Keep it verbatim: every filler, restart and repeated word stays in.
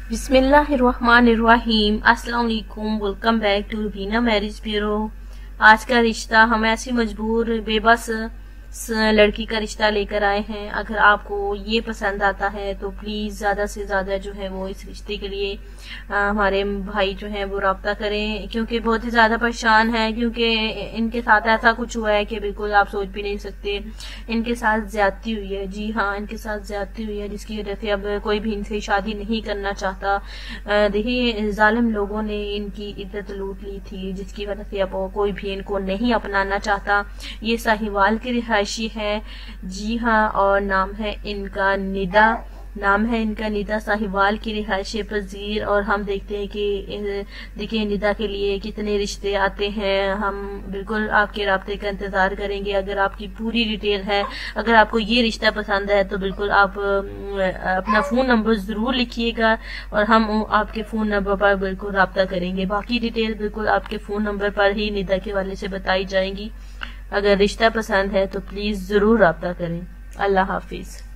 बिस्मिल्लाहिर्रहमानिर्रहीम। अस्सलाम वालेकुम। Welcome back to Rubina marriage bureau. आज का रिश्ता हम ऐसी मजबूर बेबस लड़की का रिश्ता लेकर आए हैं। अगर आपको ये पसंद आता है तो प्लीज ज्यादा से ज्यादा जो है वो इस रिश्ते के लिए आ, हमारे भाई जो है वो राब्ता करें, क्योंकि बहुत ही ज्यादा परेशान है। क्योंकि इनके साथ ऐसा कुछ हुआ है कि बिल्कुल आप सोच भी नहीं सकते। इनके साथ ज्यादती हुई है, जी हाँ, इनके साथ ज्यादती हुई है, जिसकी वजह से अब कोई भी इनसे शादी नहीं करना चाहता। देखिए, जालिम लोगों ने इनकी इज्जत लूट ली थी, जिसकी वजह से अब कोई भी इनको नहीं अपनाना चाहता। ये साहिवाल की रिहायशी है, जी हाँ, और नाम है इनका निदा। नाम है इनका निदा, साहिवाल की रिहायशी पजीर। और हम देखते हैं कि देखिए निदा के लिए कितने रिश्ते आते हैं। हम बिल्कुल आपके राब्ते का इंतजार करेंगे। अगर आपकी पूरी डिटेल है, अगर आपको ये रिश्ता पसंद है तो बिल्कुल आप अपना फोन नंबर जरूर लिखिएगा और हम आपके फोन नंबर पर बिल्कुल राब्ता करेंगे। बाकी डिटेल बिल्कुल आपके फोन नंबर पर ही निदा के वाले से बताई जाएंगी। अगर रिश्ता पसंद है तो प्लीज जरूर राब्ता करें। अल्लाह हाफिज।